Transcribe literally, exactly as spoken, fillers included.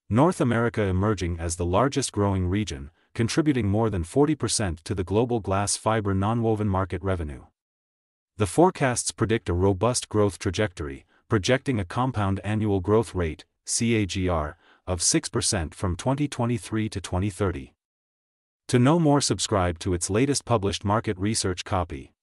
North America emerging as the largest growing region, contributing more than forty percent to the global glass fiber nonwoven market revenue. The forecasts predict a robust growth trajectory, projecting a compound annual growth rate, C A G R, of six percent from twenty twenty-three to twenty thirty. To know more, subscribe to its latest published market research copy.